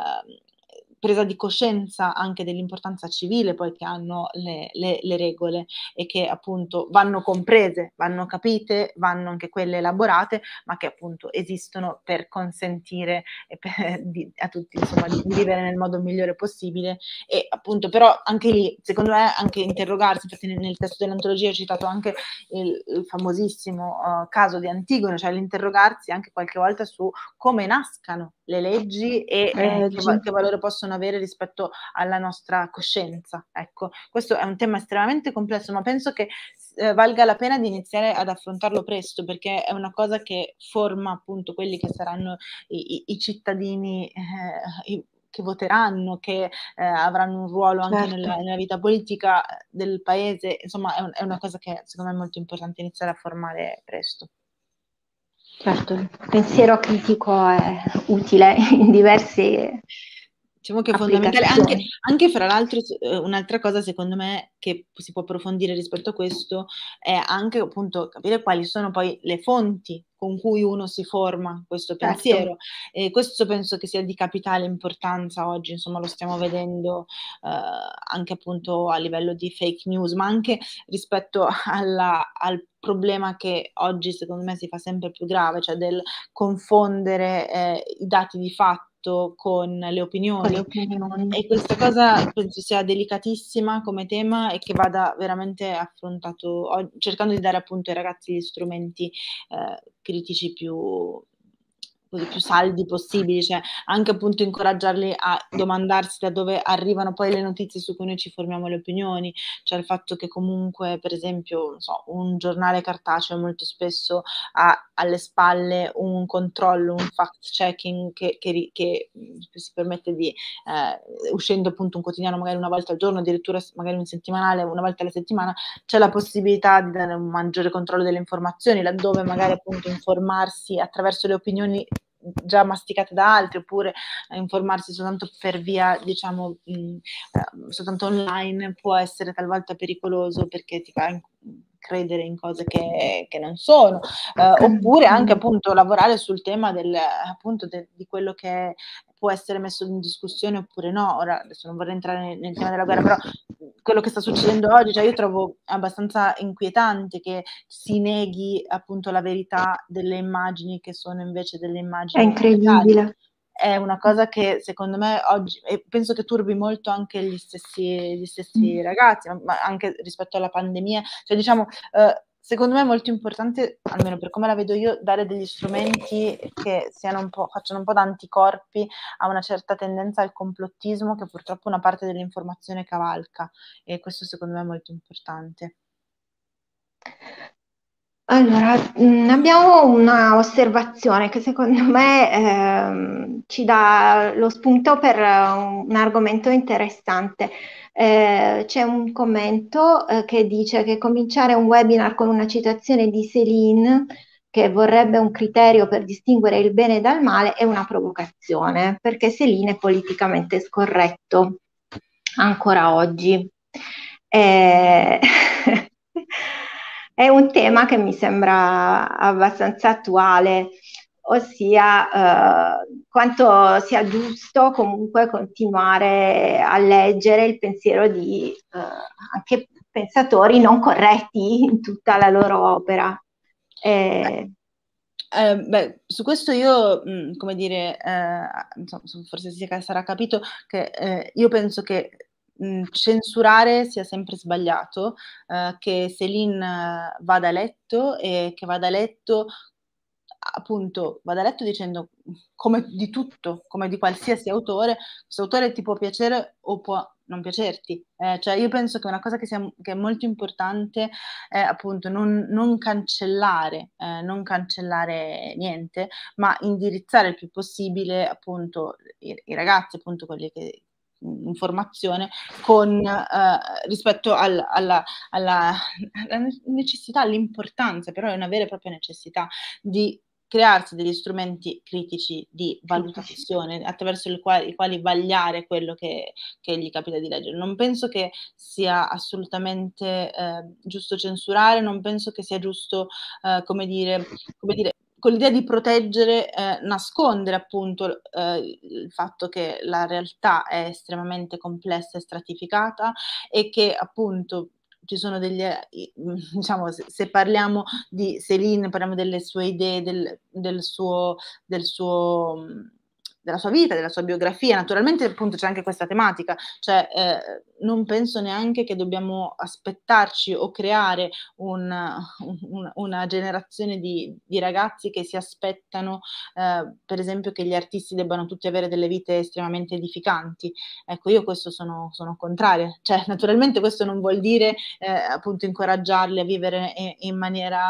presa di coscienza anche dell'importanza civile poi che hanno le regole e che appunto vanno comprese, vanno capite, vanno anche quelle elaborate, ma che appunto esistono per consentire a tutti insomma di vivere nel modo migliore possibile. E appunto però anche lì secondo me anche interrogarsi, infatti nel testo dell'antologia ho citato anche il famosissimo caso di Antigone, cioè l'interrogarsi anche qualche volta su come nascano le leggi e che valore possono avere rispetto alla nostra coscienza. Ecco, questo è un tema estremamente complesso, ma penso che valga la pena di iniziare ad affrontarlo presto, perché è una cosa che forma appunto quelli che saranno i cittadini che voteranno, che avranno un ruolo anche nella vita politica del paese. Insomma, è una cosa che secondo me è molto importante iniziare a formare presto. Certo, il pensiero critico è utile in diverse diciamo che è fondamentale anche fra l'altro un'altra cosa secondo me che si può approfondire rispetto a questo è anche appunto capire quali sono poi le fonti con cui uno si forma questo pensiero e questo penso che sia di capitale importanza oggi, insomma lo stiamo vedendo anche appunto a livello di fake news, ma anche rispetto al problema che oggi secondo me si fa sempre più grave, cioè del confondere i dati di fatto con le opinioni. E questa cosa penso sia delicatissima come tema e che vada veramente affrontato cercando di dare appunto ai ragazzi gli strumenti critici più saldi possibili, cioè anche appunto incoraggiarli a domandarsi da dove arrivano poi le notizie su cui noi ci formiamo le opinioni, cioè il fatto che comunque per esempio non so, un giornale cartaceo molto spesso ha alle spalle un controllo, un fact checking che si permette di uscendo appunto un quotidiano magari una volta al giorno, addirittura magari un settimanale una volta alla settimana, c'è la possibilità di dare un maggiore controllo delle informazioni, laddove magari appunto informarsi attraverso le opinioni già masticate da altri, oppure informarsi soltanto per via, diciamo, soltanto online può essere talvolta pericoloso perché ti fa credere in cose che non sono, oppure anche appunto lavorare sul tema appunto di quello che può essere messo in discussione oppure no. Ora adesso non vorrei entrare nel tema della guerra, però quello che sta succedendo oggi, cioè io trovo abbastanza inquietante che si neghi appunto la verità delle immagini che sono invece delle immagini è incredibile. reali. È una cosa che secondo me oggi, e penso che turbi molto anche gli stessi ragazzi, ma anche rispetto alla pandemia, cioè diciamo secondo me è molto importante, almeno per come la vedo io, dare degli strumenti che facciano un po' da anticorpi a una certa tendenza al complottismo che purtroppo una parte dell'informazione cavalca, e questo secondo me è molto importante. Allora, abbiamo una osservazione che secondo me ci dà lo spunto per un argomento interessante. C'è un commento che dice che cominciare un webinar con una citazione di Céline, che vorrebbe un criterio per distinguere il bene dal male, è una provocazione, perché Céline è politicamente scorretto ancora oggi. Eh, È un tema che mi sembra abbastanza attuale, ossia quanto sia giusto comunque continuare a leggere il pensiero di anche pensatori non corretti in tutta la loro opera. Eh, Beh, su questo io, come dire, insomma, forse sarà capito che io penso che censurare sia sempre sbagliato, che Céline vada a letto e che vada a letto, appunto, vada a letto dicendo come di tutto, come di qualsiasi autore, questo autore ti può piacere o può non piacerti. Cioè io penso che una cosa che è molto importante è appunto non cancellare, non cancellare niente, ma indirizzare il più possibile appunto i ragazzi, appunto quelli che in formazione, con rispetto alla necessità, all'importanza, però è una vera e propria necessità di crearsi degli strumenti critici di critici. valutazione attraverso i quali vagliare quello che gli capita di leggere. Non penso che sia assolutamente giusto censurare, non penso che sia giusto, come dire, con l'idea di proteggere, nascondere appunto il fatto che la realtà è estremamente complessa e stratificata e che appunto ci sono diciamo, se parliamo di Céline, parliamo delle sue idee, del suo, della sua vita, della sua biografia. Naturalmente appunto c'è anche questa tematica, cioè non penso neanche che dobbiamo aspettarci o creare una generazione di ragazzi che si aspettano, per esempio, che gli artisti debbano tutti avere delle vite estremamente edificanti. Ecco, io questo sono contraria. Cioè, naturalmente questo non vuol dire appunto incoraggiarli a vivere in maniera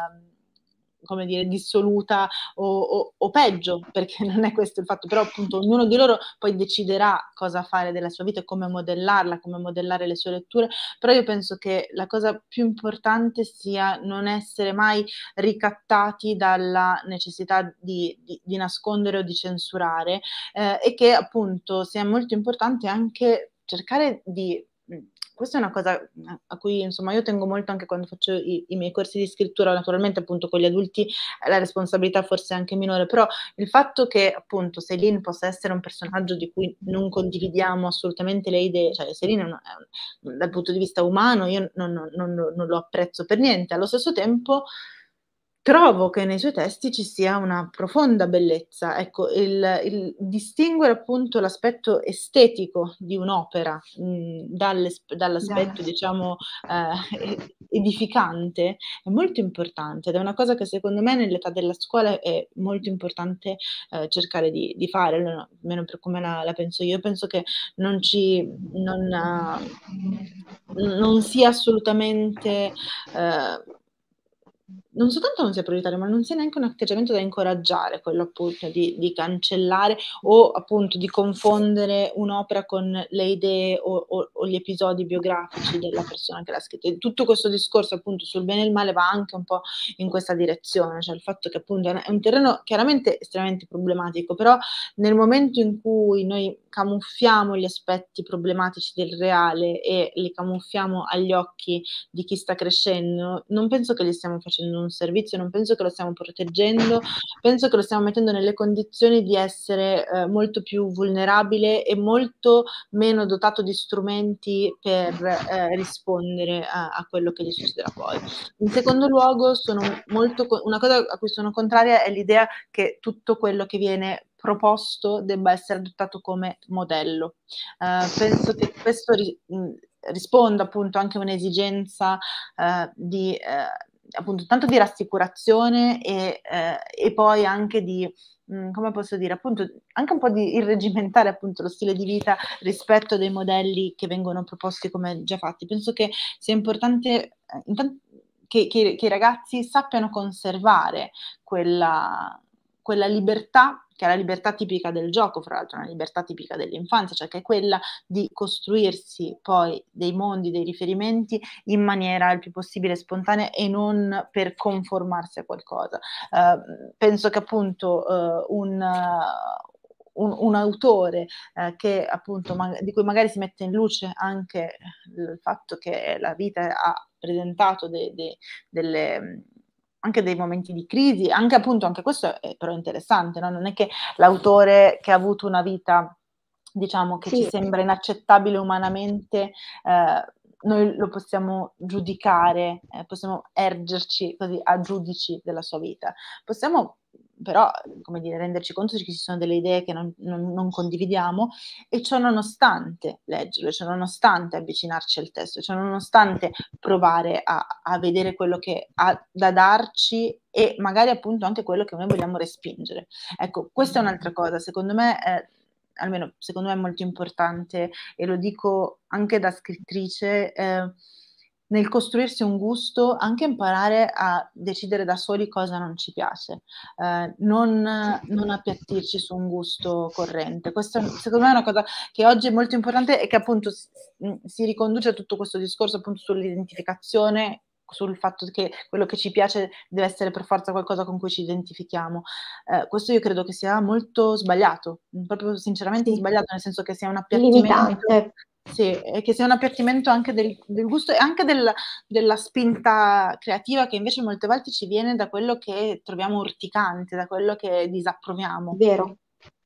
come dire, dissoluta o peggio, perché non è questo il fatto, però appunto ognuno di loro poi deciderà cosa fare della sua vita e come modellarla, come modellare le sue letture, però io penso che la cosa più importante sia non essere mai ricattati dalla necessità di nascondere o di censurare, e che appunto sia molto importante anche cercare di questa è una cosa a cui insomma io tengo molto anche quando faccio i miei corsi di scrittura, naturalmente appunto con gli adulti la responsabilità forse è anche minore, però il fatto che appunto Céline possa essere un personaggio di cui non condividiamo assolutamente le idee, cioè Céline dal punto di vista umano io non lo apprezzo per niente, allo stesso tempo trovo che nei suoi testi ci sia una profonda bellezza. Ecco, il distinguere appunto l'aspetto estetico di un'opera, dall'aspetto diciamo, edificante è molto importante ed è una cosa che secondo me nell'età della scuola è molto importante, cercare di fare, almeno per come la penso io. Penso che non ci non sia assolutamente, non soltanto non sia prioritario, ma non sia neanche un atteggiamento da incoraggiare, quello appunto di cancellare o appunto di confondere un'opera con le idee o gli episodi biografici della persona che l'ha scritta. E tutto questo discorso appunto sul bene e il male va anche un po' in questa direzione, cioè il fatto che appunto è un terreno chiaramente estremamente problematico, però nel momento in cui noi camuffiamo gli aspetti problematici del reale e li camuffiamo agli occhi di chi sta crescendo, non penso che gli stiamo facendo un servizio, non penso che lo stiamo proteggendo, penso che lo stiamo mettendo nelle condizioni di essere molto più vulnerabile e molto meno dotato di strumenti per rispondere a quello che gli succederà poi. In secondo luogo, una cosa a cui sono contraria è l'idea che tutto quello che viene proposto debba essere adottato come modello. Penso che questo risponda appunto anche a un'esigenza di appunto tanto di rassicurazione e poi anche di come posso dire, appunto, anche un po' di irreggimentare appunto lo stile di vita rispetto a dei modelli che vengono proposti come già fatti. Penso che sia importante che i ragazzi sappiano conservare quella libertà, che è la libertà tipica del gioco, fra l'altro una libertà tipica dell'infanzia, cioè che è quella di costruirsi poi dei mondi, dei riferimenti in maniera il più possibile spontanea e non per conformarsi a qualcosa. Penso che appunto un autore che appunto di cui magari si mette in luce anche il fatto che la vita ha presentato delle anche dei momenti di crisi, anche appunto, anche questo è però interessante, no? Non è che l'autore che ha avuto una vita, diciamo, che ci Sì, sembra inaccettabile umanamente, noi lo possiamo giudicare, possiamo ergerci così a giudici della sua vita. Possiamo però, come dire, renderci conto che ci sono delle idee che non condividiamo e ciò nonostante leggerlo, ciò nonostante avvicinarci al testo, ciò nonostante provare a vedere quello che ha da darci e magari appunto anche quello che noi vogliamo respingere. Ecco, questa è un'altra cosa, secondo me, almeno secondo me è molto importante e lo dico anche da scrittrice, nel costruirsi un gusto, anche imparare a decidere da soli cosa non ci piace, non appiattirci su un gusto corrente. Questo secondo me è una cosa che oggi è molto importante e che appunto si riconduce a tutto questo discorso appunto sull'identificazione, sul fatto che quello che ci piace deve essere per forza qualcosa con cui ci identifichiamo. Questo io credo che sia molto sbagliato, proprio sinceramente sì, sbagliato, nel senso che sia un appiattimento, limitante. sì, che sia un appiattimento anche del gusto e anche della spinta creativa che invece molte volte ci viene da quello che troviamo urticante, da quello che disapproviamo. Vero,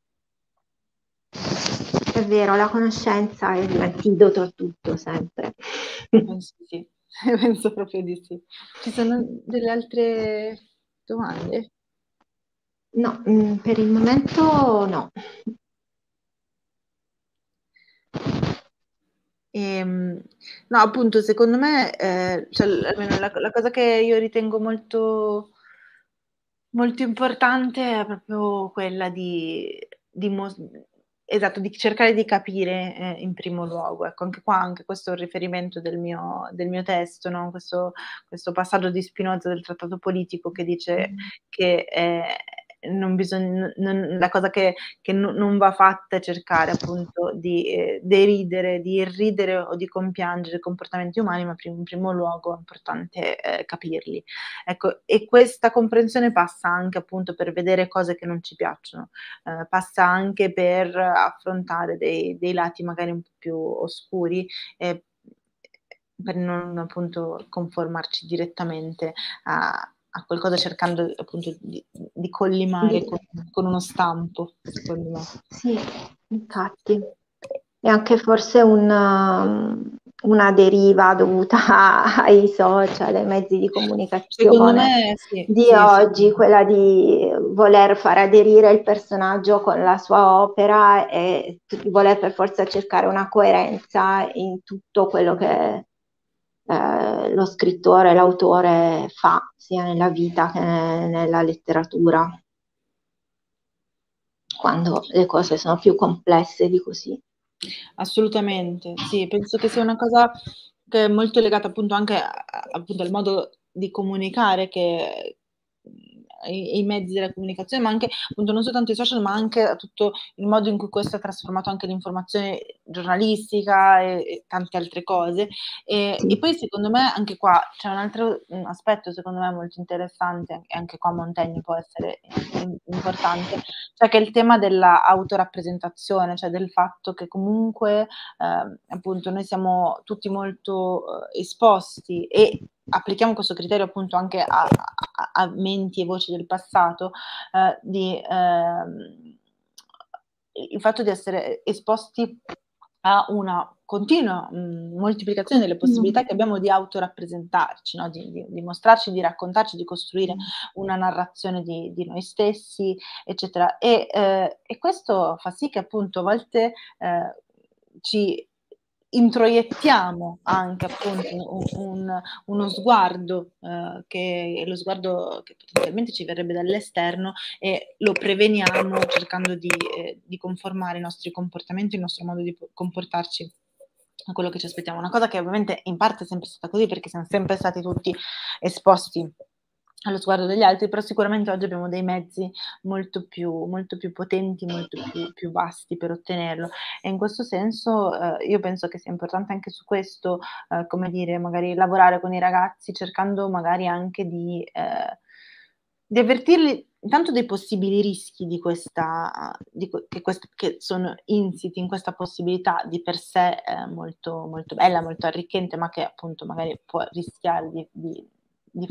è vero, la conoscenza è l'antidoto a tutto, sempre. Penso di sì, penso proprio di sì. Ci sono delle altre domande? No, per il momento no. No, appunto, secondo me, cioè, almeno la cosa che io ritengo molto, molto importante è proprio quella esatto, di cercare di capire in primo luogo. Ecco, anche qua, anche questo è un riferimento del mio testo, no? Questo passaggio di Spinoza del Trattato Politico che dice che non bisogna, la cosa che non va fatta è cercare appunto di deridere, di irridere o di compiangere i comportamenti umani, ma in primo luogo è importante capirli. Ecco, e questa comprensione passa anche appunto per vedere cose che non ci piacciono, passa anche per affrontare dei lati magari un po' più oscuri, per non appunto conformarci direttamente a qualcosa cercando appunto di collimare Di- con uno stampo, secondo me. Sì, infatti. E anche forse una deriva dovuta ai social, ai mezzi di Secondo comunicazione me sì, di sì, sì. oggi, quella di voler far aderire il personaggio con la sua opera e voler per forza cercare una coerenza in tutto quello che lo scrittore, l'autore fa, sia nella vita che nella letteratura, quando le cose sono più complesse di così. Assolutamente, sì, penso che sia una cosa che è molto legata appunto anche appunto al modo di comunicare che ai mezzi della comunicazione, ma anche appunto non soltanto i social, ma anche a tutto il modo in cui questo ha trasformato anche l'informazione giornalistica e tante altre cose. E Sì. poi secondo me anche qua c'è un altro aspetto secondo me molto interessante, e anche qua Montaigne può essere importante, cioè che è il tema della autorappresentazione, cioè del fatto che comunque appunto noi siamo tutti molto esposti e applichiamo questo criterio appunto anche a menti e voci del passato, il fatto di essere esposti a una continua moltiplicazione delle possibilità che abbiamo di autorappresentarci, no? Di mostrarci, di raccontarci, di costruire una narrazione di noi stessi, eccetera. E questo fa sì che appunto a volte ci introiettiamo anche appunto uno sguardo che è lo sguardo che potenzialmente ci verrebbe dall'esterno e lo preveniamo cercando di conformare i nostri comportamenti, il nostro modo di comportarci a quello che ci aspettiamo. Una cosa che ovviamente in parte è sempre stata così, perché siamo sempre stati tutti esposti allo sguardo degli altri, però sicuramente oggi abbiamo dei mezzi molto più potenti, più vasti per ottenerlo. E in questo senso io penso che sia importante anche su questo, come dire, magari lavorare con i ragazzi cercando magari anche di avvertirli intanto dei possibili rischi di questa, che sono insiti in questa possibilità di per sé molto bella, molto arricchente, ma che appunto magari può rischiare di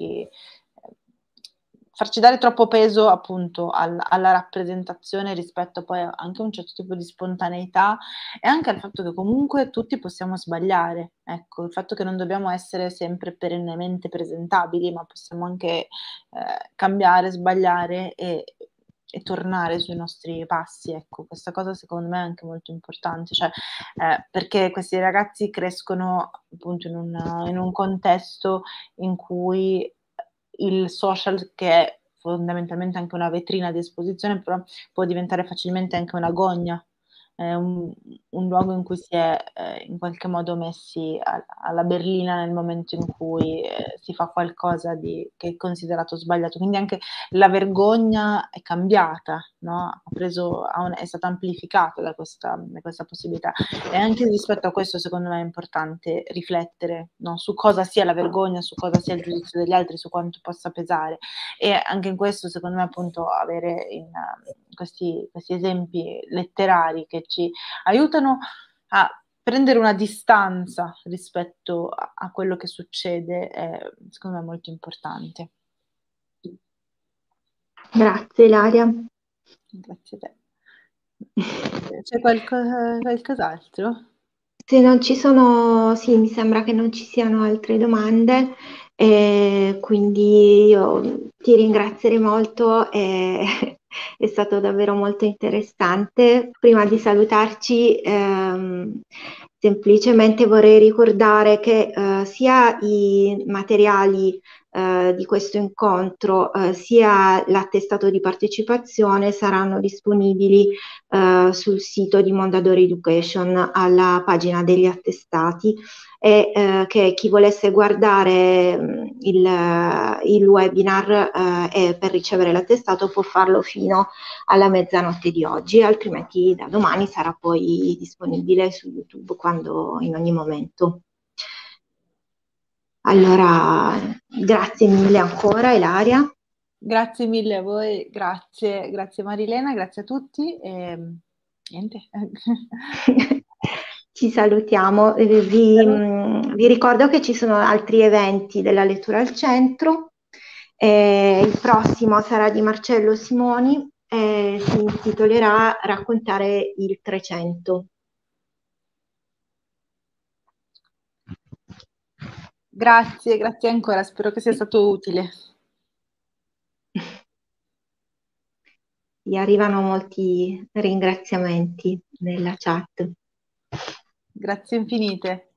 farci dare troppo peso appunto alla rappresentazione rispetto poi anche a un certo tipo di spontaneità e anche al fatto che comunque tutti possiamo sbagliare, ecco, il fatto che non dobbiamo essere sempre perennemente presentabili, ma possiamo anche cambiare, sbagliare e tornare sui nostri passi, ecco, questa cosa secondo me è anche molto importante, cioè perché questi ragazzi crescono appunto in un contesto in cui il social, che è fondamentalmente anche una vetrina di esposizione, però può diventare facilmente anche una gogna, un luogo in cui si è in qualche modo messi alla berlina nel momento in cui si fa qualcosa che è considerato sbagliato. Quindi anche la vergogna è cambiata, no? È stata amplificata da questa possibilità. E anche rispetto a questo, secondo me, è importante riflettere, no? Su cosa sia la vergogna, su cosa sia il giudizio degli altri, su quanto possa pesare. E anche in questo, secondo me, appunto, avere questi esempi letterari che ci aiutano a prendere una distanza rispetto a quello che succede è, secondo me, molto importante. Grazie Ilaria. Grazie a te. C'è qualcos'altro? Se non ci sono, sì, mi sembra che non ci siano altre domande, quindi io ti ringrazierei molto, è stato davvero molto interessante. Prima di salutarci, semplicemente vorrei ricordare che sia i materiali di questo incontro, sia l'attestato di partecipazione saranno disponibili sul sito di Mondadori Education alla pagina degli attestati e che chi volesse guardare il webinar per ricevere l'attestato può farlo fino alla mezzanotte di oggi, altrimenti da domani sarà poi disponibile su YouTube in ogni momento. Allora, grazie mille ancora Ilaria. Grazie mille a voi, grazie Marilena, grazie a tutti e niente. Ci salutiamo. Vi ricordo che ci sono altri eventi della lettura al centro. Il prossimo sarà di Marcello Simoni e si intitolerà Raccontare il 300. Grazie ancora, spero che sia stato utile. Gli arrivano molti ringraziamenti nella chat. Grazie infinite.